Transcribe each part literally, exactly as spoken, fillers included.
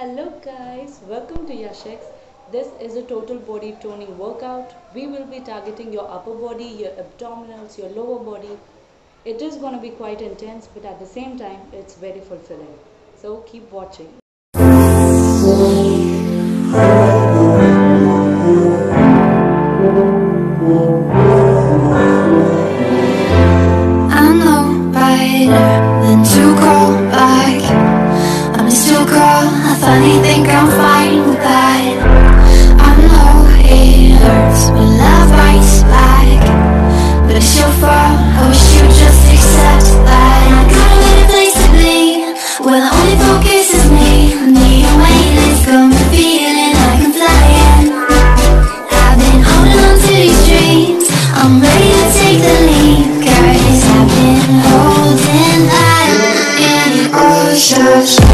Hello guys, welcome to Yashex. This is a total body toning workout. We will be targeting your upper body, your abdominals, your lower body. It is going to be quite intense, but at the same time, it's very fulfilling. So keep watching. I know better than to call back. I'm still girl, I finally think I'm fine with that. I know it hurts when love bites back, but it's your fault, I wish you just accept that. I got a better place to be, where the only focus is me. Need a weightless, got me feeling like I'm flying. I've been holding on to these dreams, I'm ready to take the leap, cause I've been holding that in the ocean.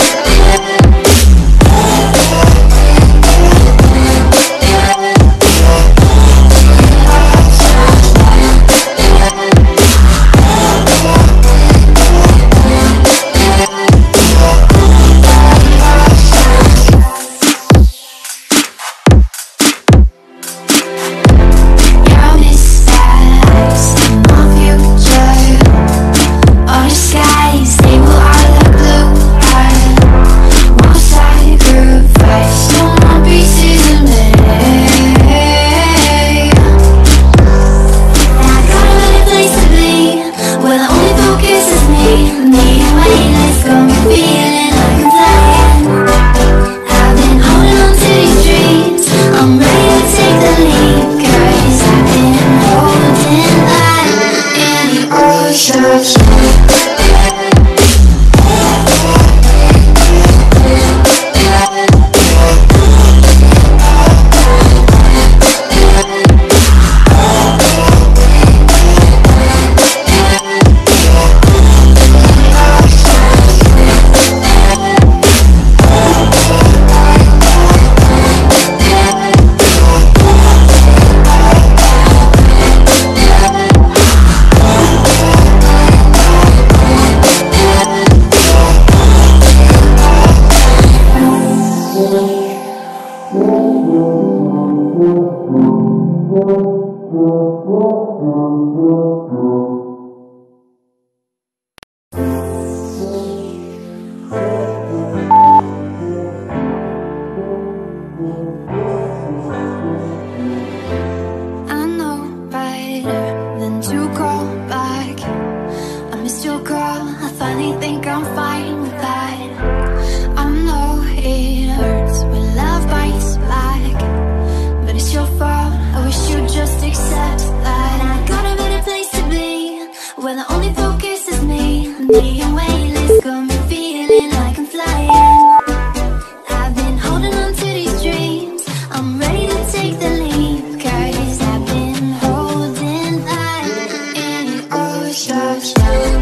I know better than to call back. I missed your call, I finally think I'm fine with that. I know it hurts when love bites back, but it's your fault, I wish you'd just accept that. I got a better place to be, where the only focus is me. Being weightless, got me feeling like I'm flying. I've been holding on to these dreams, I'm ready to take the leap, cause I've been holding that in the ocean.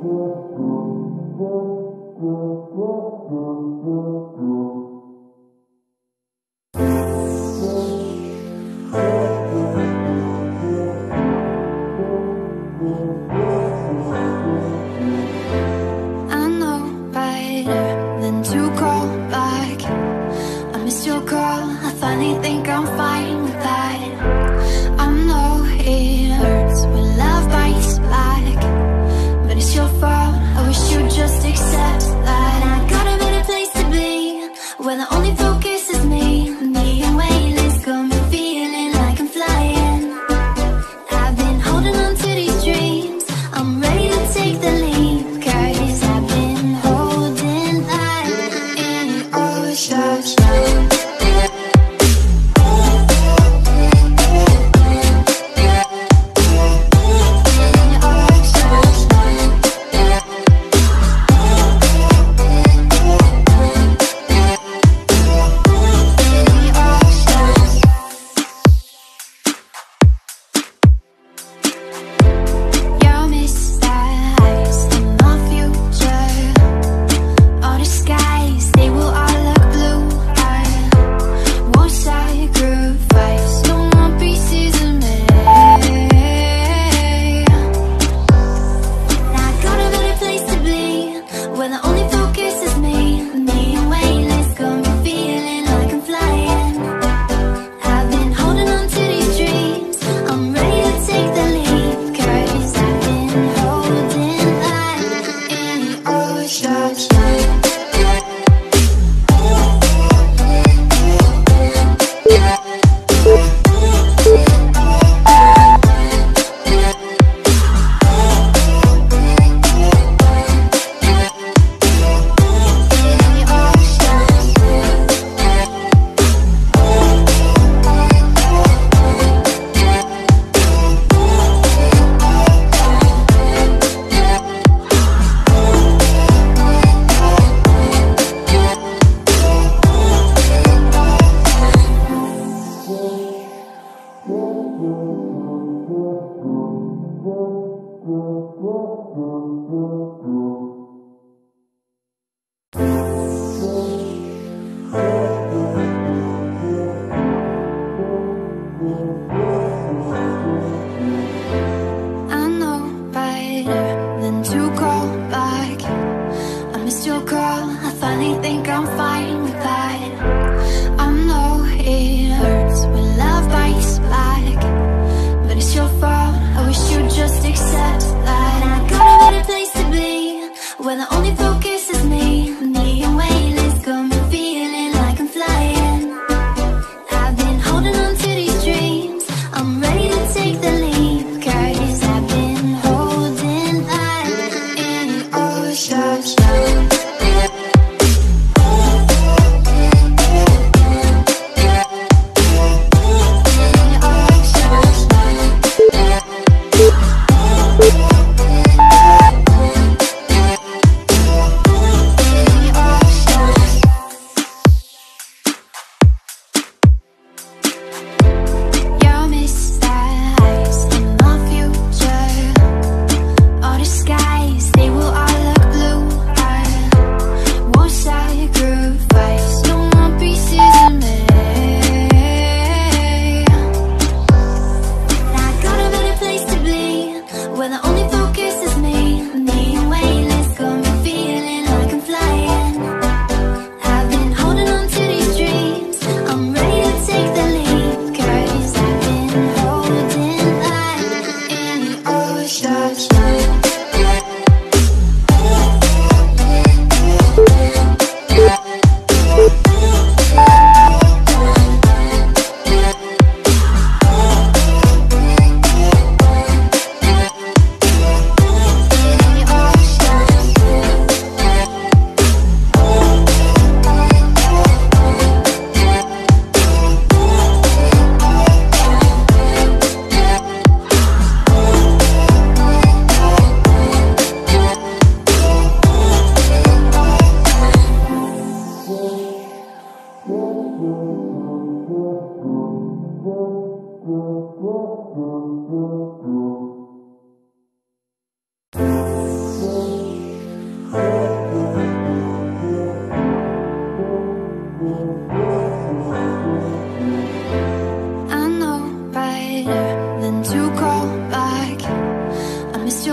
I know better than to call back. I missed your call, I finally think I'm fine with that. I know it hurts when love bites back, but it's your fault, I wish you'd just accept that. I got a better place to be, where the only focus is me. Me and weightless, got me feeling like I'm flying. I've been holding on to these dreams, I'm ready to take the leap, cause I've been holding on in all shots. I know better than to call back. I missed your call, I finally think I'm fine with that. I know it hurts when love bites back, but it's your fault, I wish you'd just accept that. I got a better place to be, where the only focus is me. Me and weightless, got me feeling like I'm flying. I've been holding on to these dreams, I'm ready to take the leap, cause I've been holding on in all shots.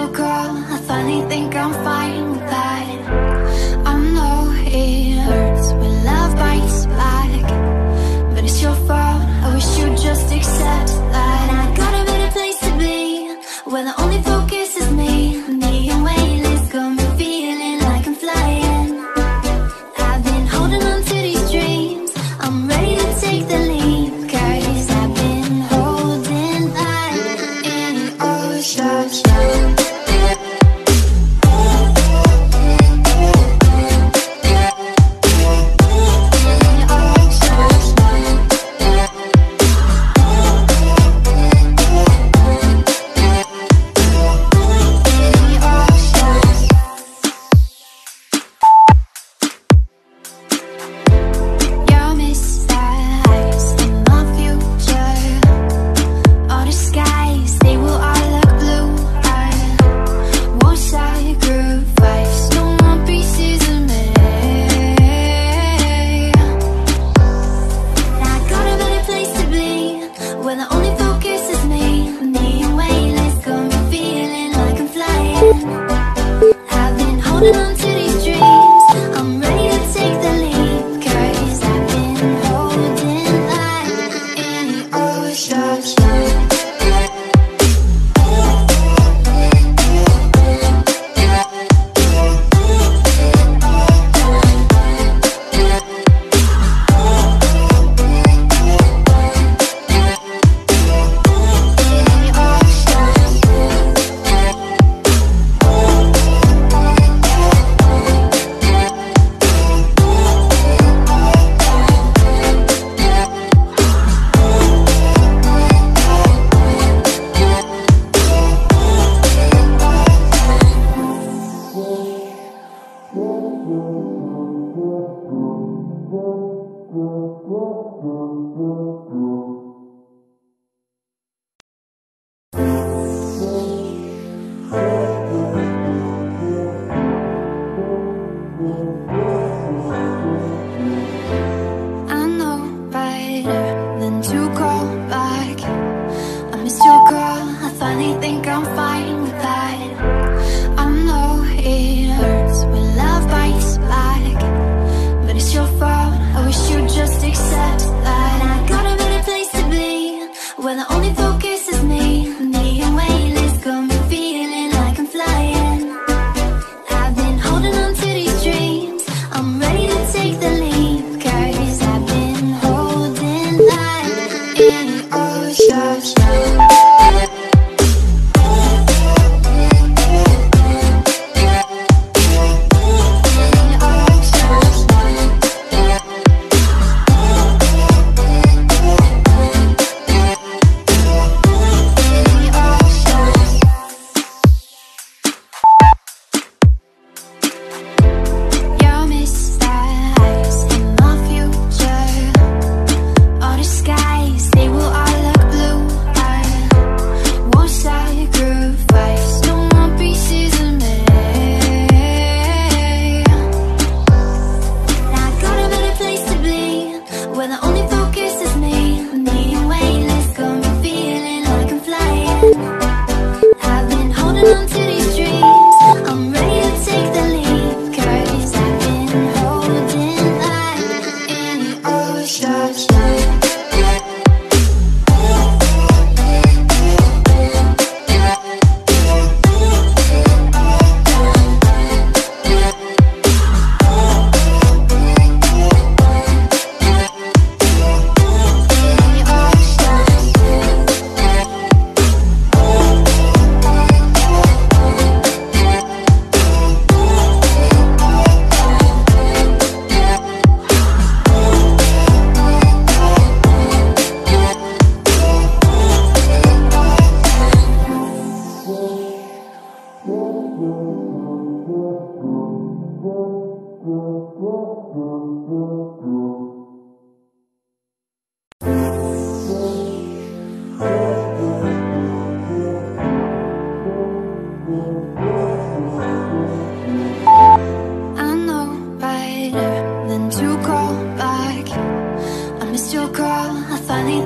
your girl, I finally think I'm fine with that. I know it hurts when love bites back, but it's your fault, I wish you'd just accept that. I got a better place to be, where the only focus is me. Me and weightless, got me feeling like I'm flying. I've been holding on to these dreams, I'm ready to take the leap, cause I've been holding back in oceans.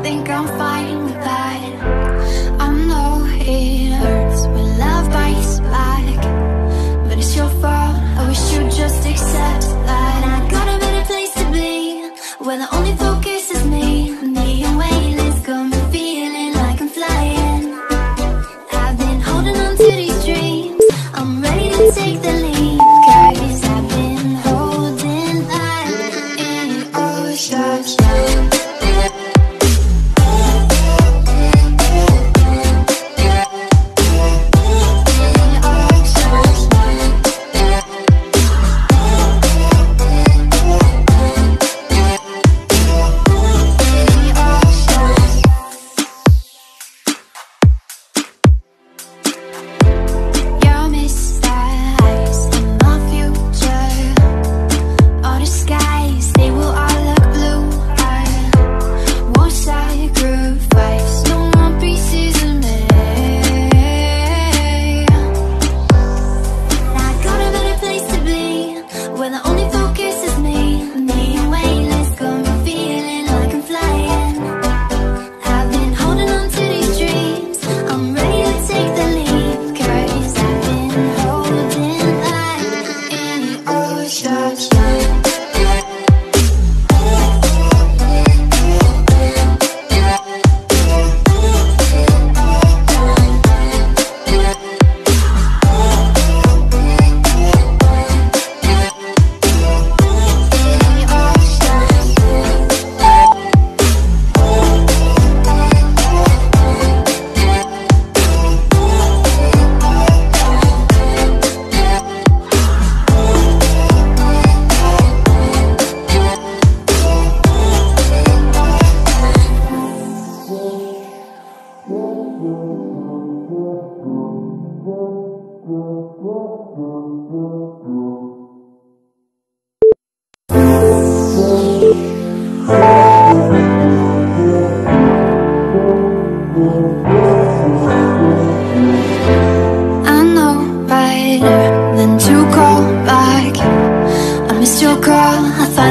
I know it hurts when love bites back.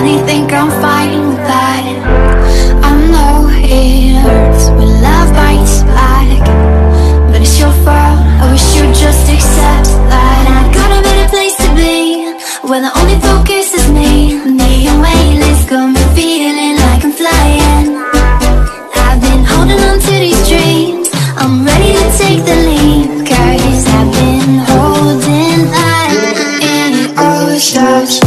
finally think I'm fine with that. I know it hurts when love bites back, but it's your fault, I wish you'd just accept that. I got a better place to be, where the only focus is me. Me and weightless got me feeling like I'm flying. I've been holding on to these dreams, I'm ready to take the leap, cause I've been holding that in all stars.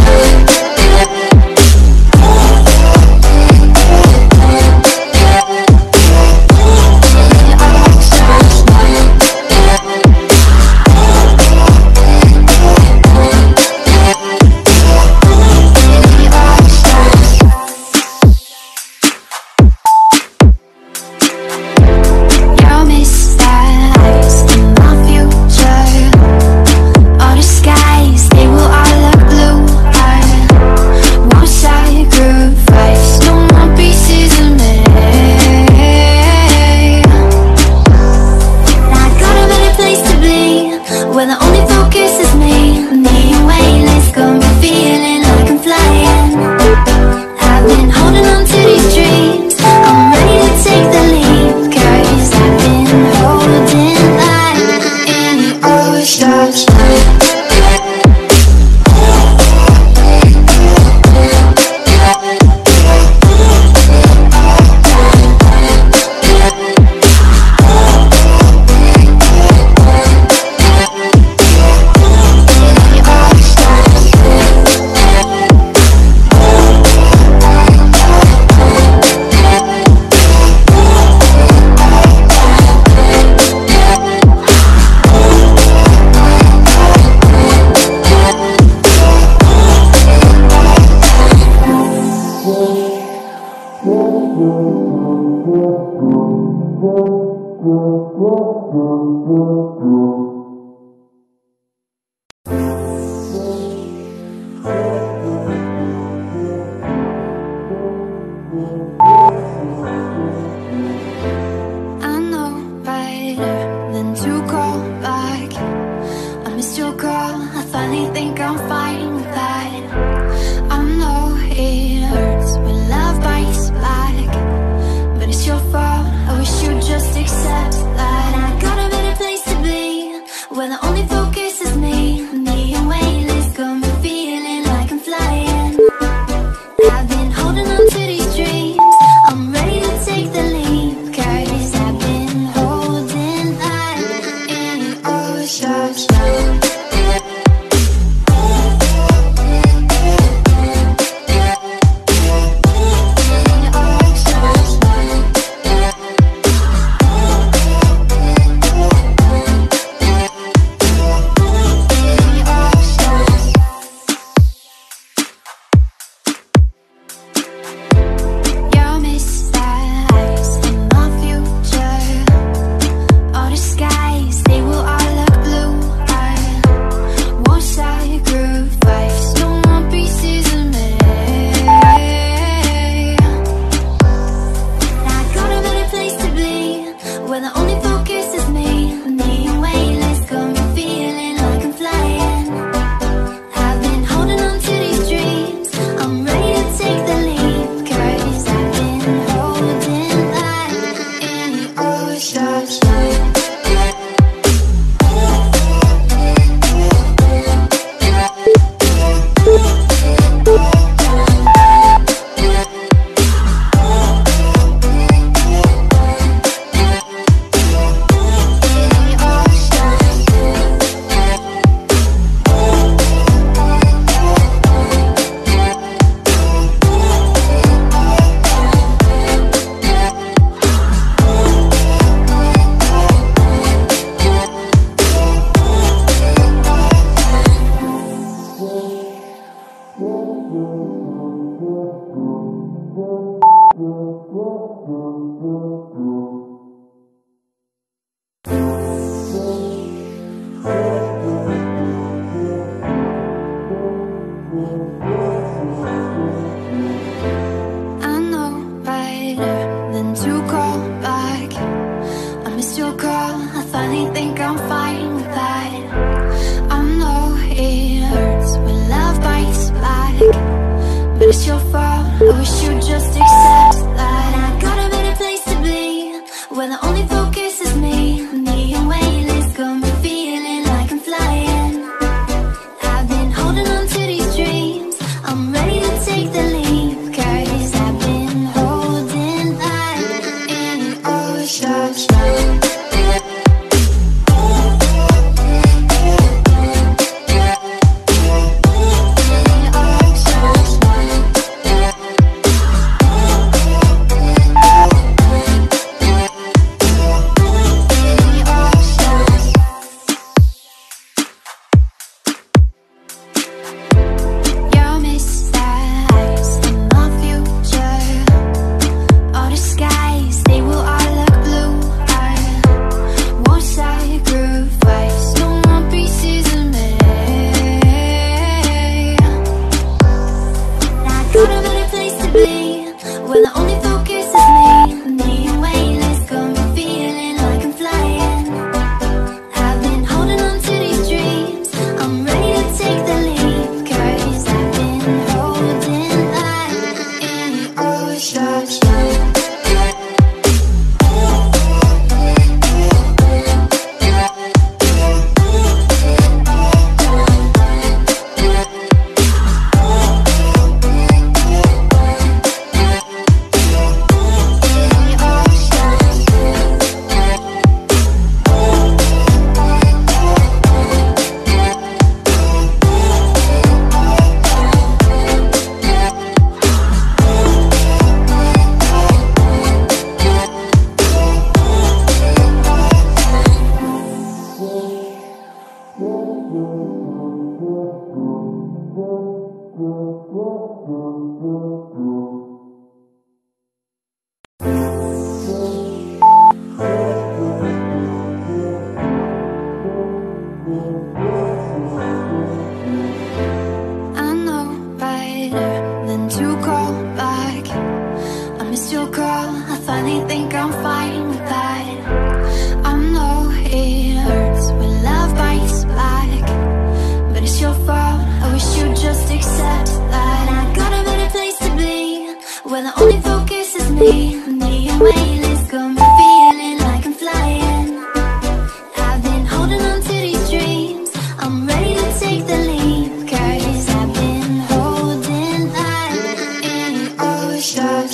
me. The weightless got me feeling like I'm flying. I've been holding on to these dreams. I'm ready to take the leap, 'cause I've been holding on in oceans.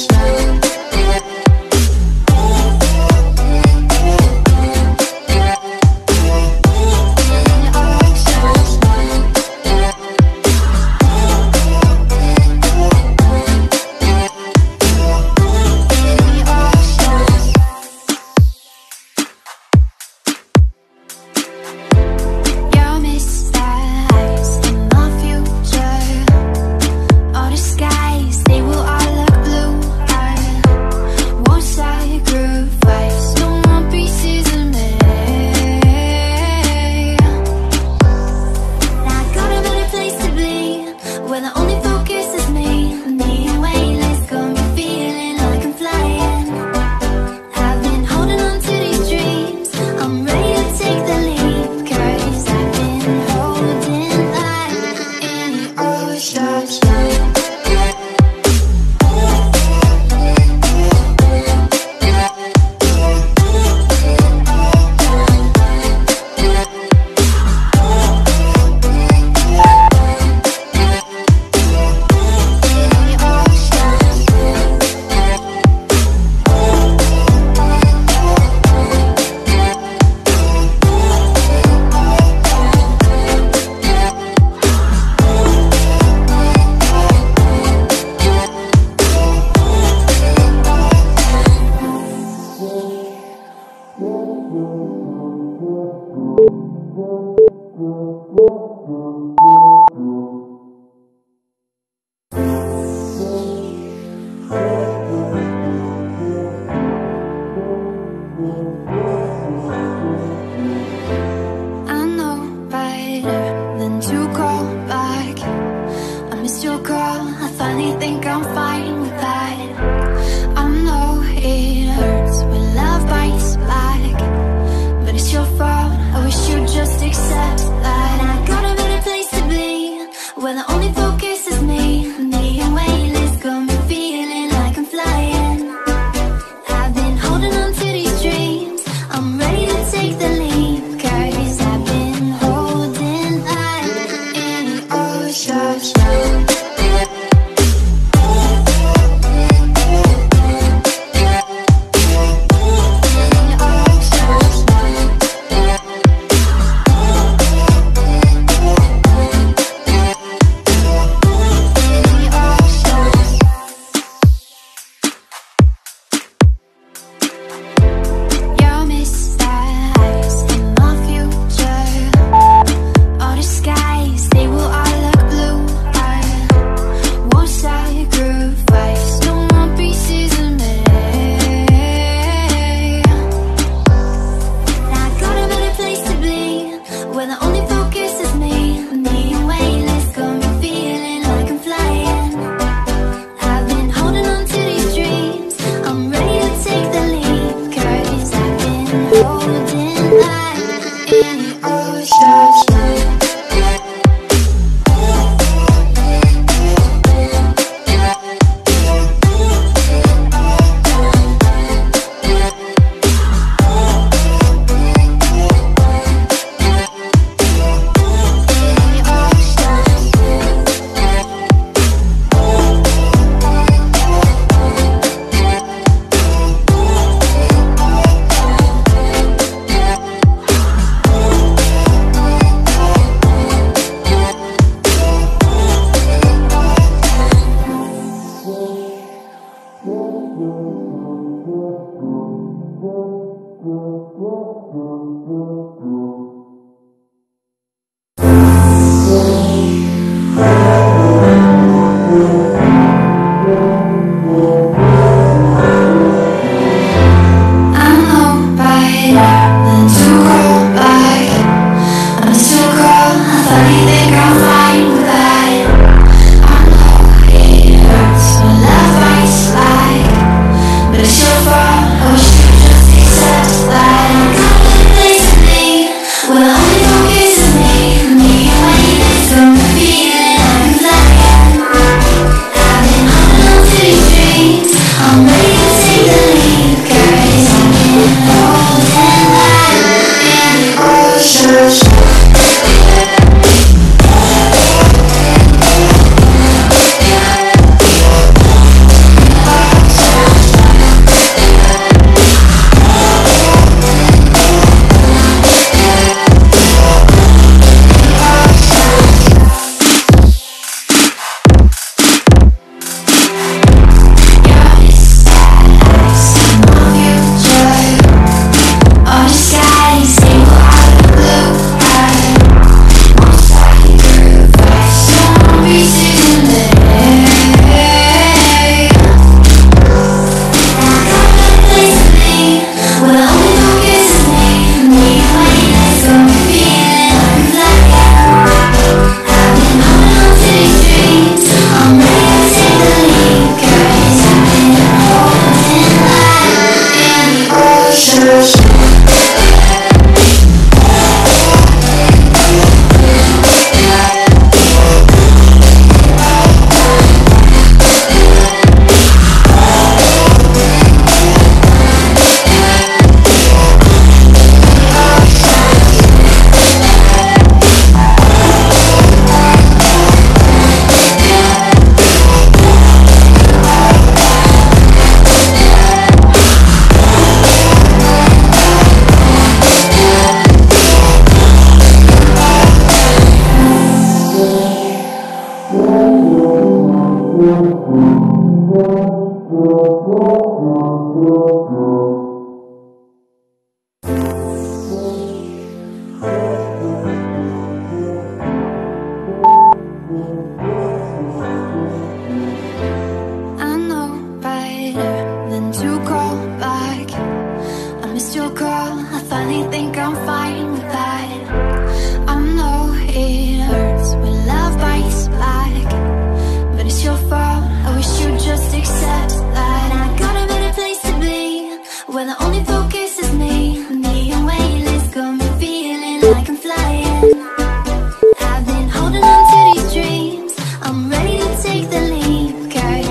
I know better than to call back. I missed your call, I finally think I'm fine with that. I know it hurts when love bites back, but it's your fault, I wish you'd just accept that. I got a better place to be, where the only focus is me. Me and weightless got me feeling like I'm flying. I've been holding on to these dreams, I'm ready to take the leap. Cause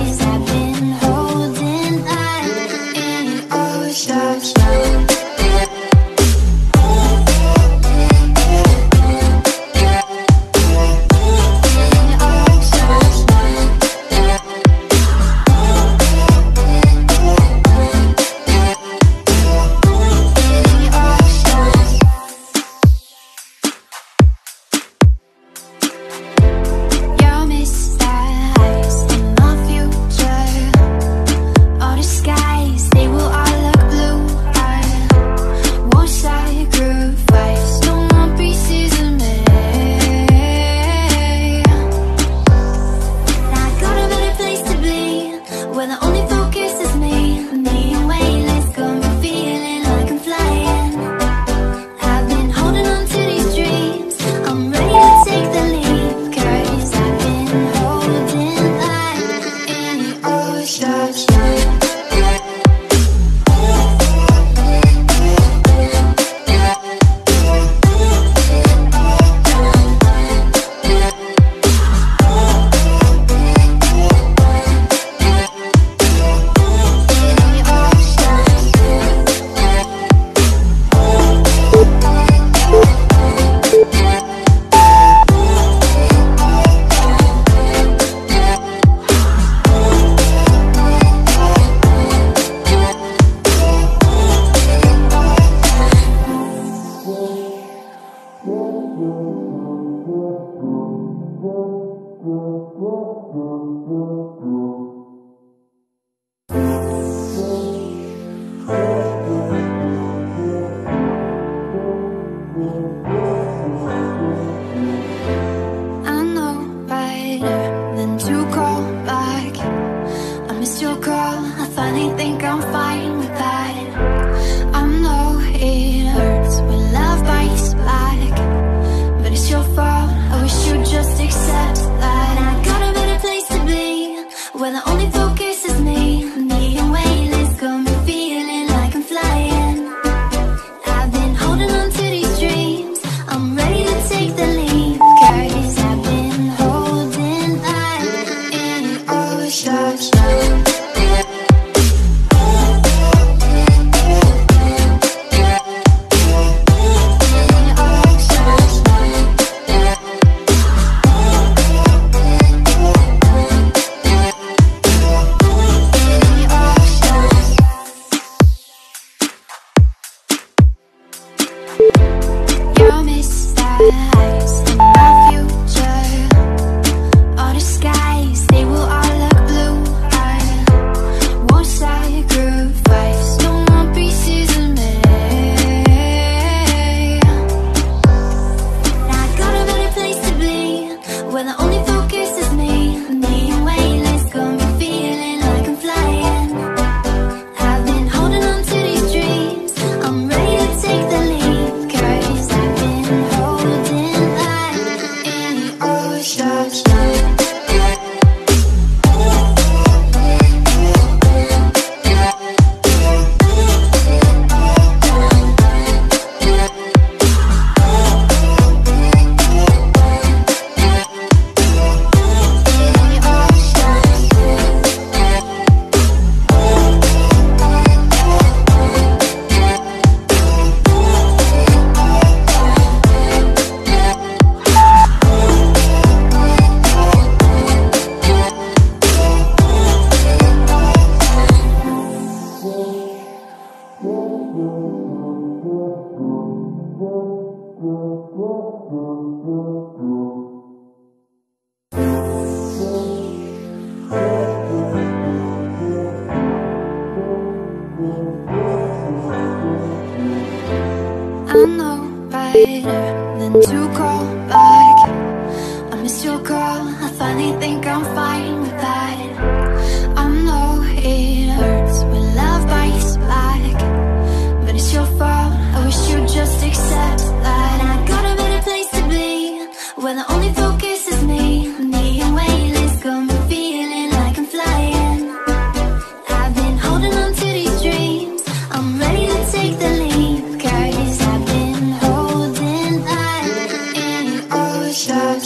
missed your call, I finally think I'm fine with that. I know it hurts when love bites back, but it's your fault, I wish you'd just accept that. I got a better place to be, where the only focus is me. Me and weightless, got me feeling like I'm flying. I've been holding on to these dreams, I'm ready to take the leap, cause I've been holding on in all shots.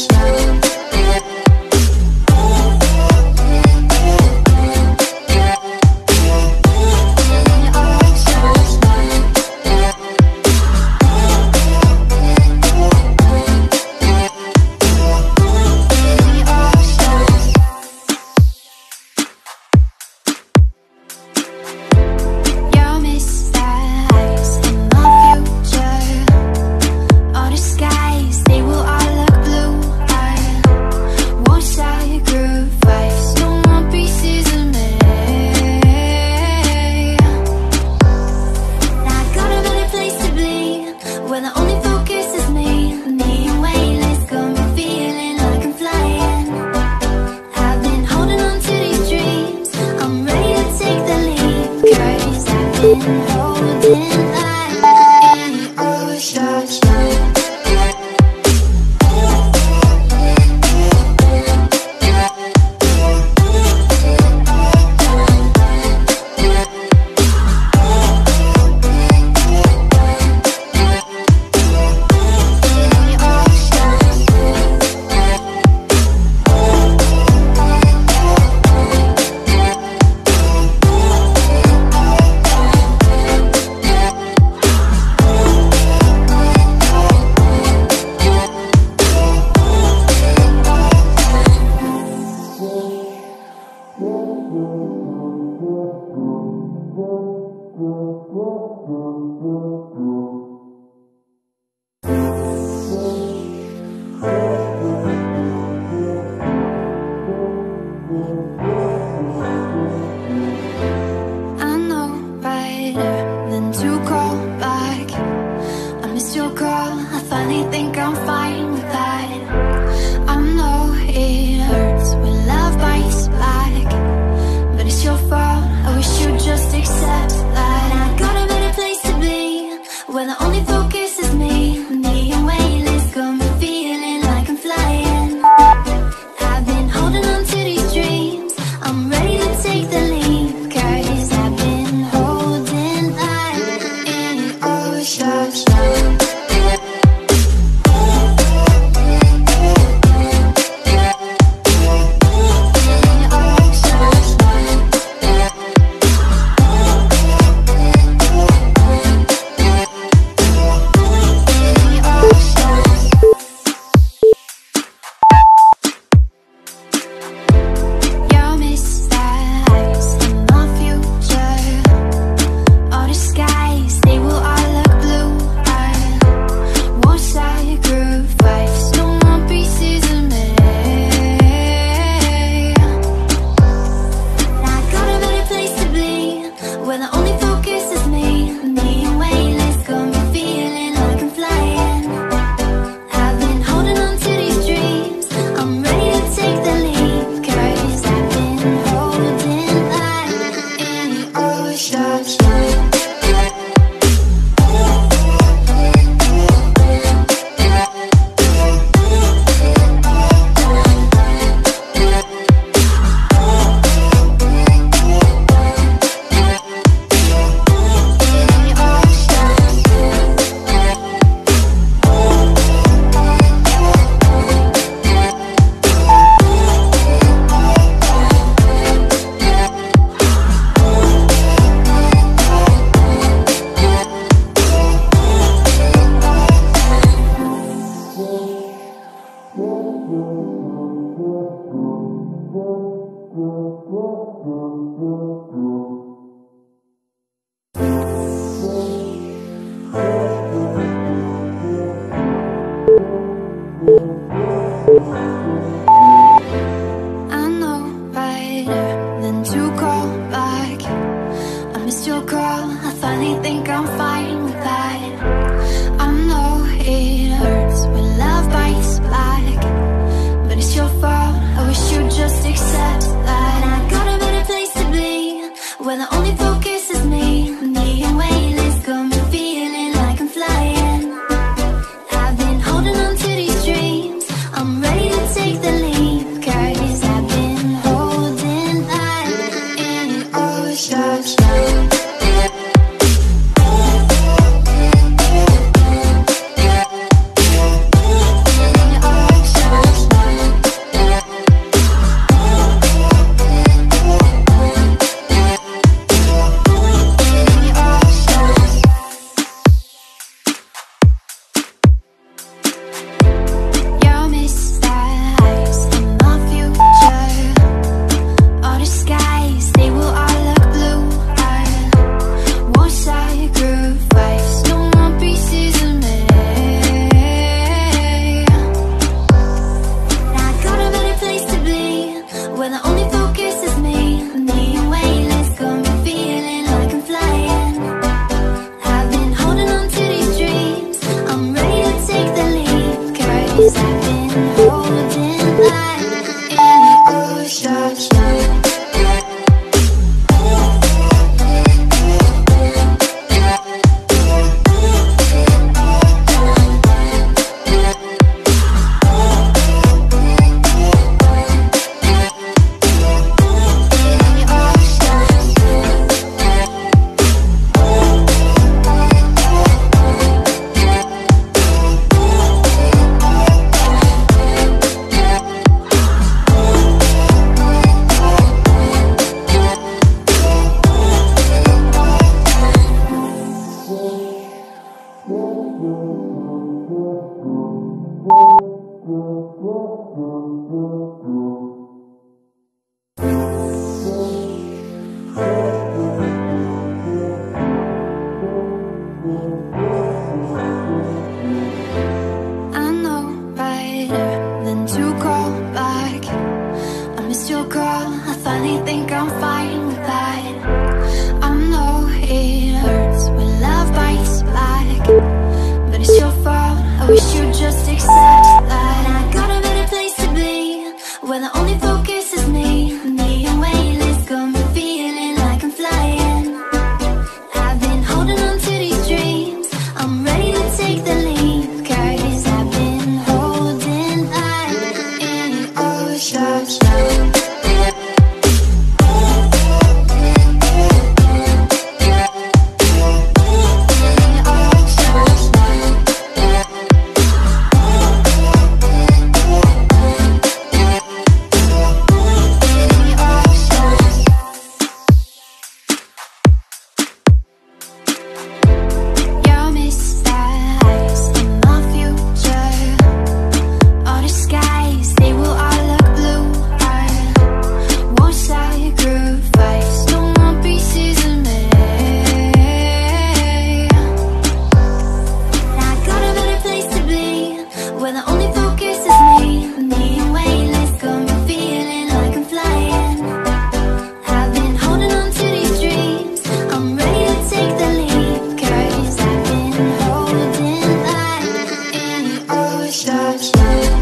holding light in the ocean. I know better than to call back. I missed your call, I finally think I'm fine with that. I know it hurts when love bites back, but it's your fault, I wish you'd just accept that. I got a better place to be, where the only focus is me. Me and weightless, got me feeling like I'm flying. I've been holding on to these dreams, I'm ready to take the leap, cause I've been holding light in the ocean. Your mistakes in my future, all the skies, they will all look blue. I won't sacrifice, don't want pieces of me. I got a better place to be, where the only focus is me. Me and weightless, got me feeling like I'm flying. I've been holding on to these dreams, I'm ready to take the leap, cause I've been holding light in the ocean.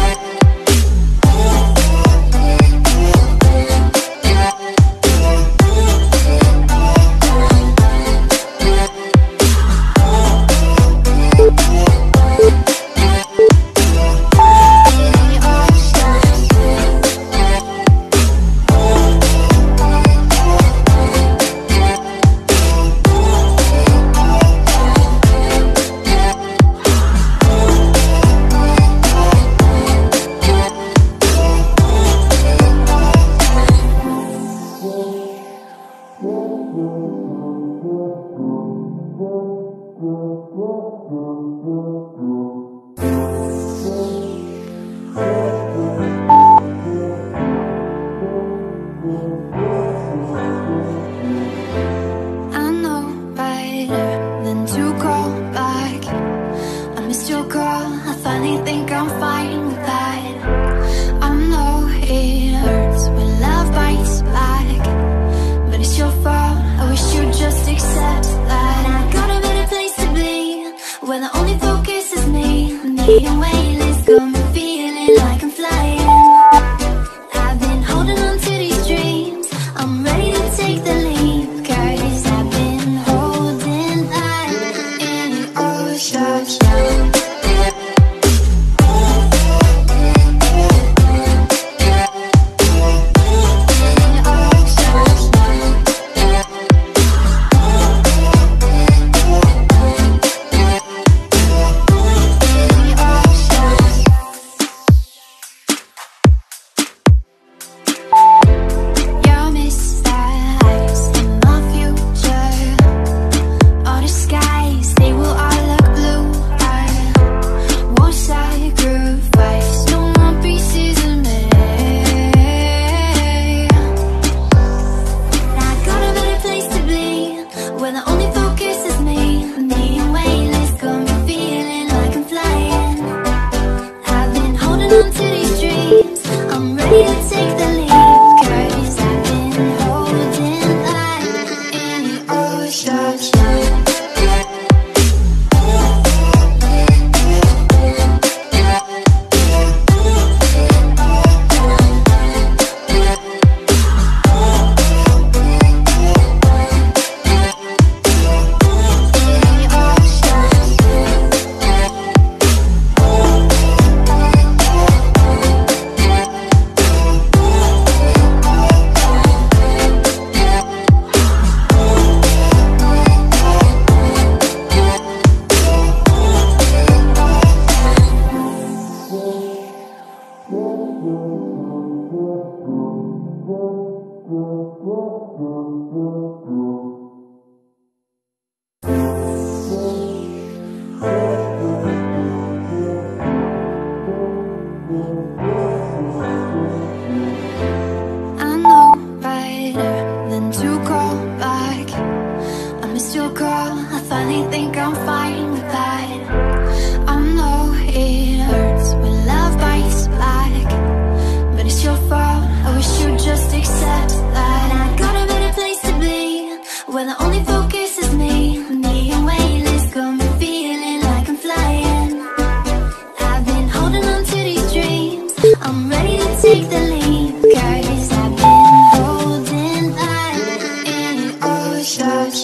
I know better than to call back. I missed your call, I finally think I'm fine with that. I know it hurts when love bites back, but it's your fault, I wish you'd just accept that. I got a better place to be, where the only focus is me. Me and weightless, got me feeling like I'm flying. I've been holding on to these dreams, I'm ready to take the leap, cause I've been holding light in the ocean. In the ocean. I know better than to call back. I missed your call, I finally think I'm fine with that. I know it hurts when love bites back, but it's your fault, I wish you'd just accept that. I got a better place to be, where the only focus is me. Me and weightless, got me feeling like I'm flying. I've been holding on to these dreams, I'm ready to take the leap, cause I've been holding on in all shots.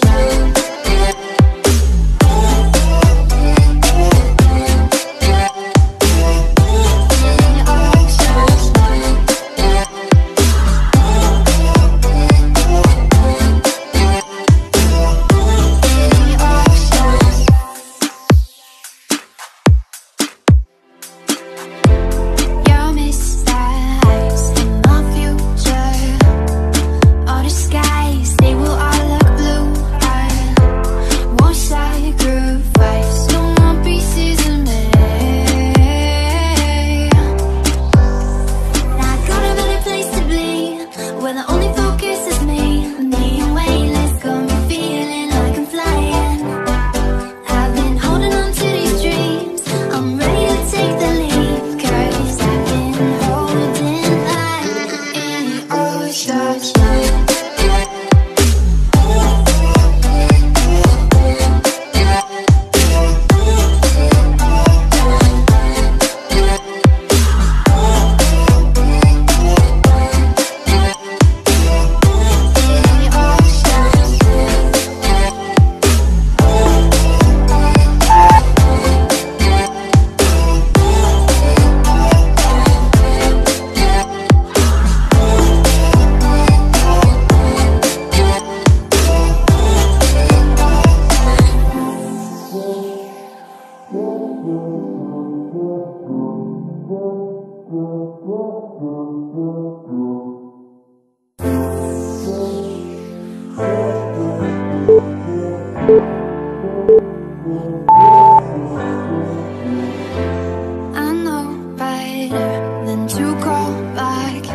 I know better than to call back.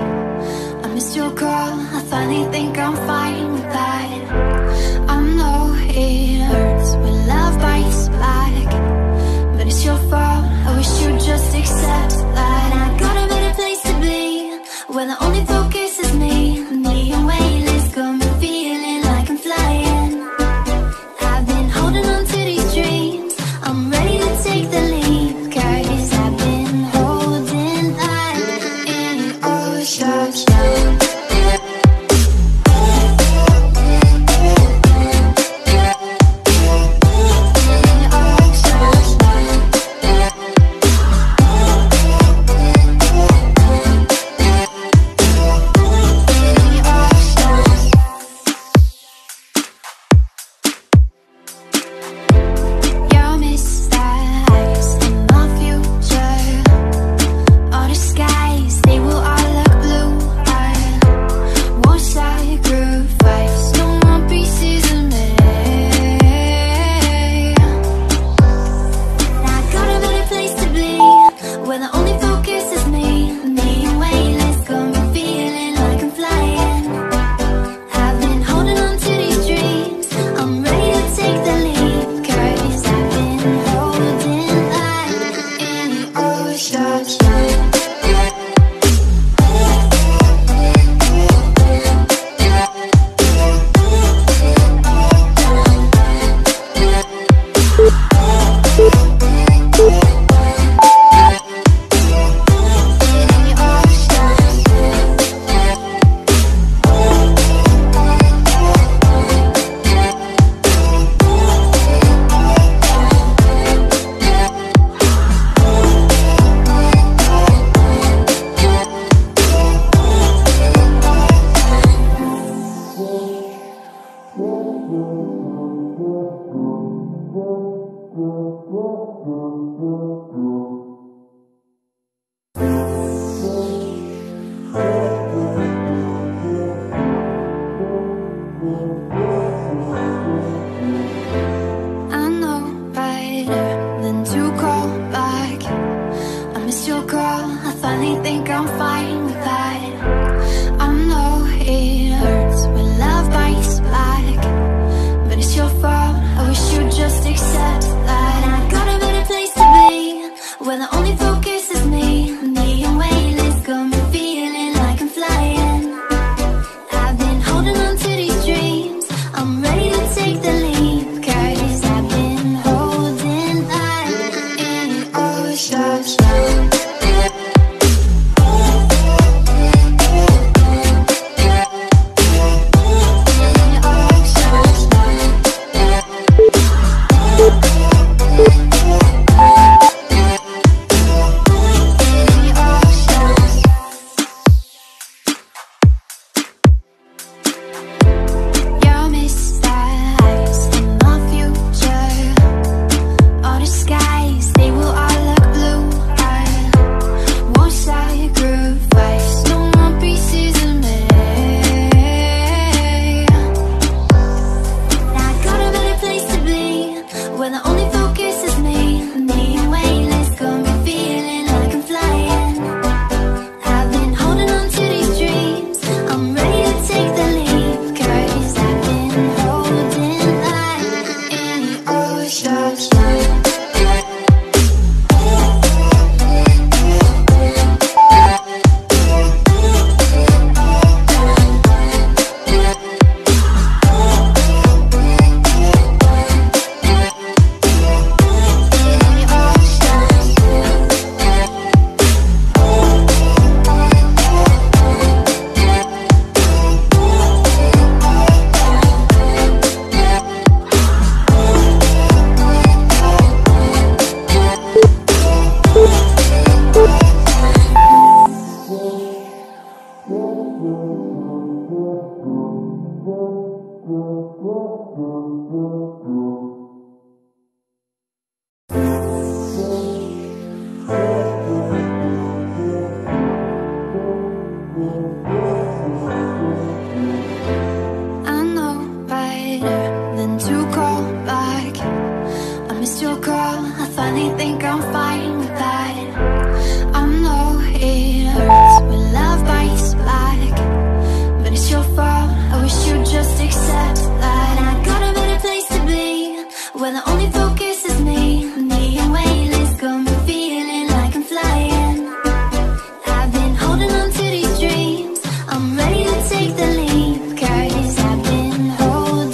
I missed your call, I finally think I'm fine with that. I know it hurts when love bites back, but it's your fault, I wish you'd just accept that. I got a better place to be, where the only focus is me. Me and weightless, got me feeling like I'm flying. I've been holding on to these dreams, I'm ready to take the leap, cause I've been holding on in all shots. All the skies, they will all look blue. I fine with that. I know it hurts when love bites back, but it's your fault, I wish you'd just accept that. I got a better place to be, where the only focus is me. Me and weightless got me feeling like I'm flying. I've been holding on to these dreams, I'm ready to take the leap, cause I've been holding that in all shots.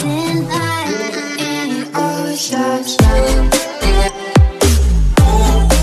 Shots.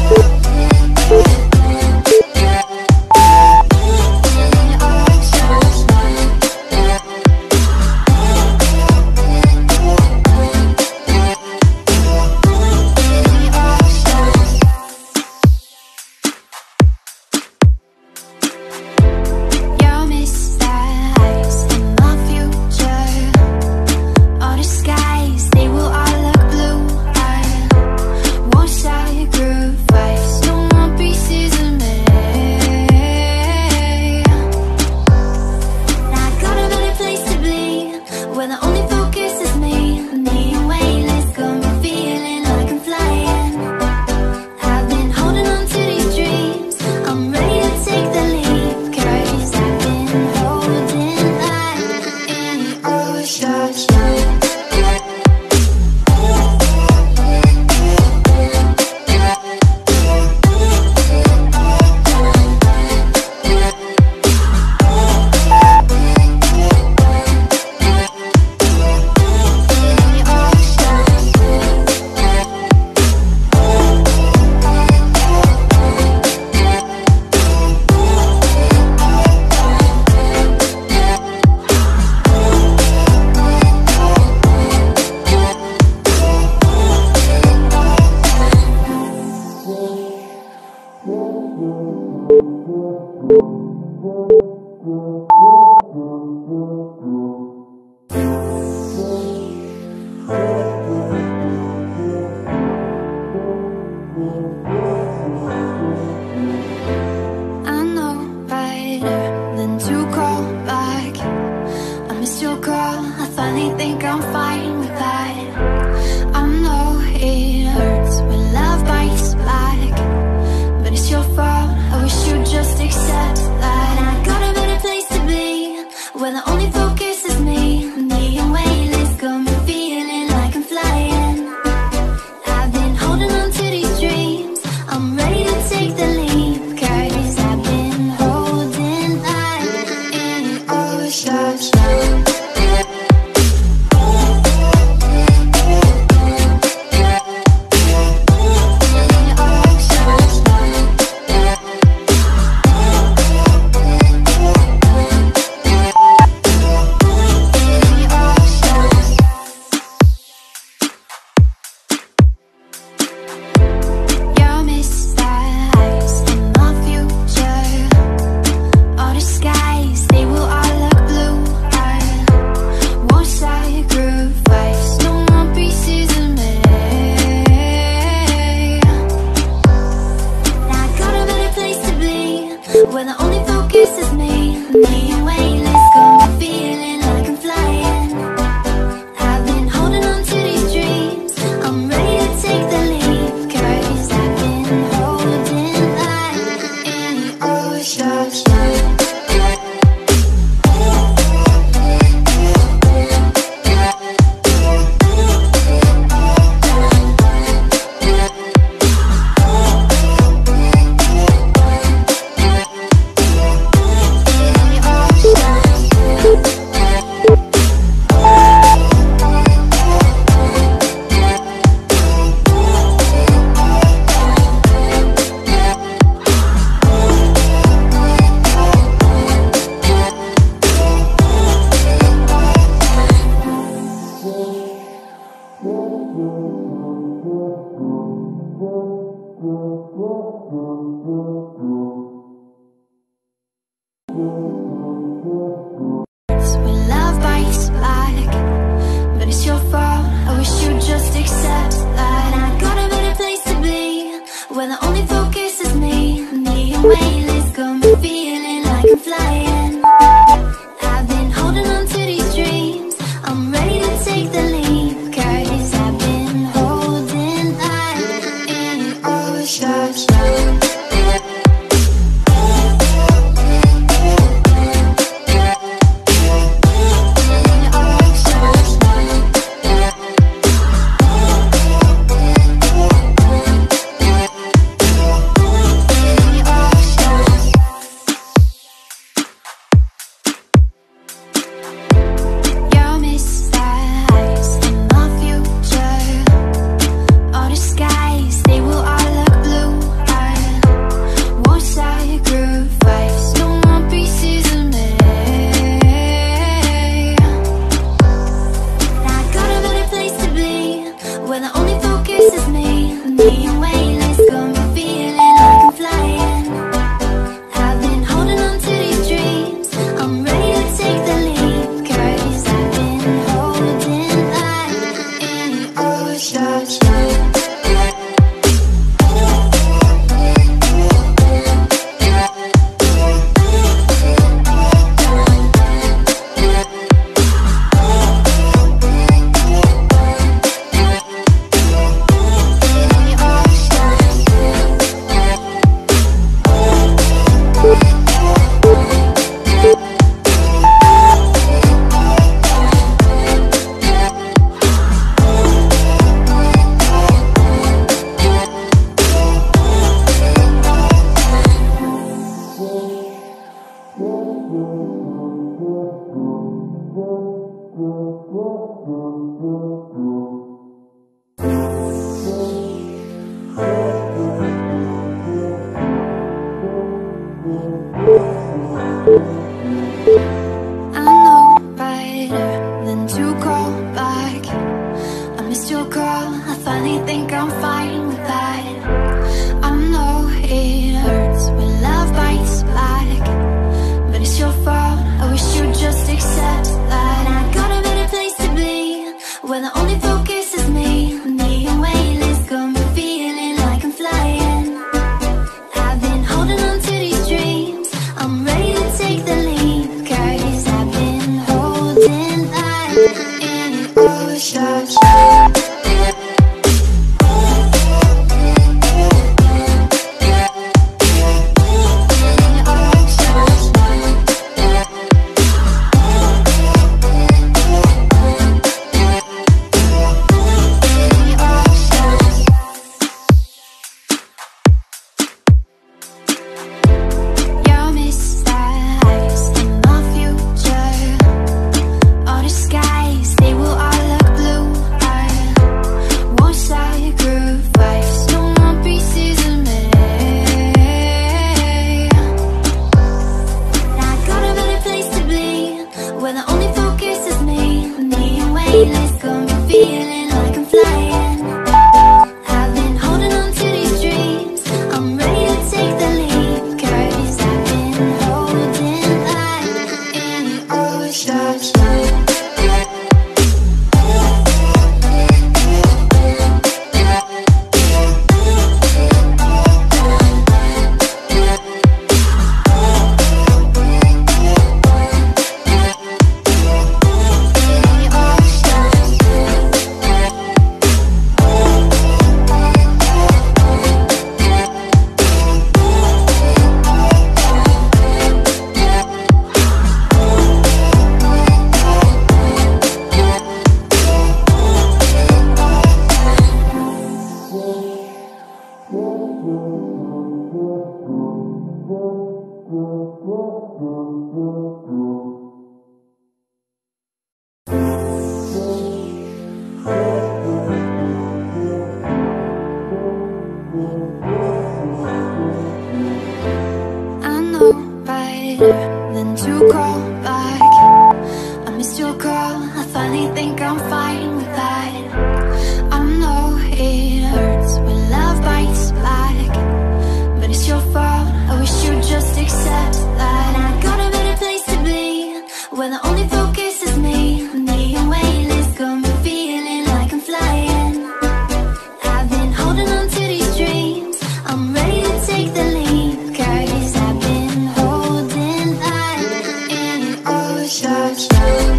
oceans. When love bites back, but it's your fault. I wish you'd just accept that I got a better place to be, where the only focus is me. Me and weightless got me feeling like I'm flying. I've been holding on to these dreams. I'm ready to take the leap, 'cause I've been holding on in oceans. I know better than to call back. I missed your call, I finally think I'm fine with that. I know it hurts when love bites back, but it's your fault. I wish you'd just accept that I got a better place to be, where the only focus is me. Me and weightless got me feeling like I'm flying. I've been holding on to these dreams. I'm ready to take the leap, 'cause I've been holding on in oceans. All the skies, they will all look blue. I know better than to call back. I missed your call, I finally think I'm fine with that. I know it hurts when love bites back, but it's your fault, I wish you'd just accept that. I got a better place to be, where the only focus is me. Me and weightless got me feeling like I'm flying. I've been holding on to these dreams, I'm ready to take the leap, cause I've been holding on and it all starts now.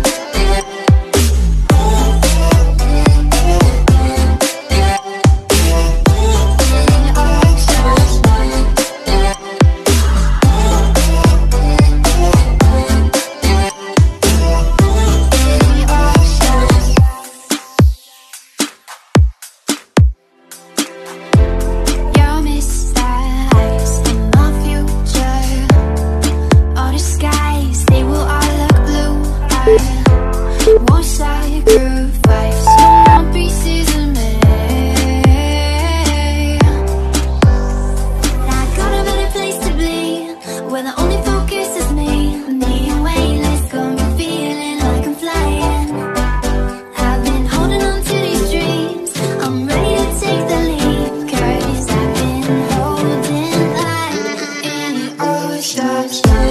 Won't sacrifice some pieces of me. I got a better place to be, where the only focus is me. Me and weightless got me feeling like I'm flying. I've been holding on to these dreams, I'm ready to take the leap, cause I've been holding on and it all starts now.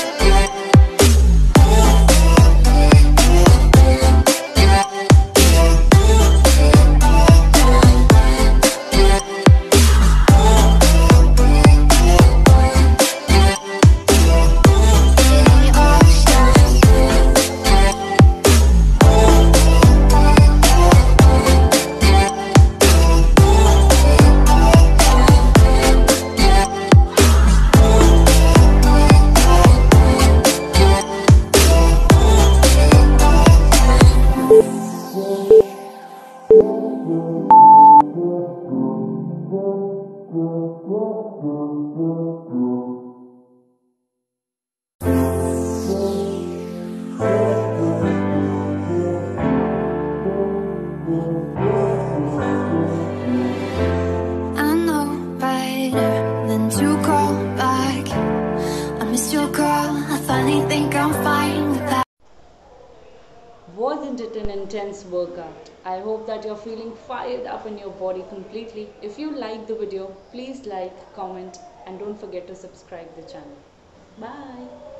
I know better than to call back. I missed your call, I finally think I'm fine with that. Wasn't it an intense workout? I hope that you're feeling fired up in your body completely. If you liked the video, please like, comment, and don't forget to subscribe the channel. Bye.